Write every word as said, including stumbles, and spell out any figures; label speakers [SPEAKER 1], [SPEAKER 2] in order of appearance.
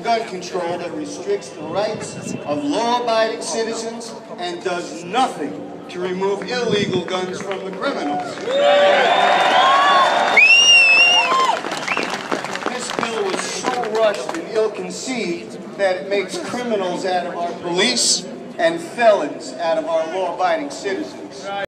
[SPEAKER 1] gun control that restricts the rights of law-abiding citizens and does nothing to remove illegal guns from the criminals. This bill was so rushed and ill-conceived that it makes criminals out of our police and felons out of our law-abiding citizens.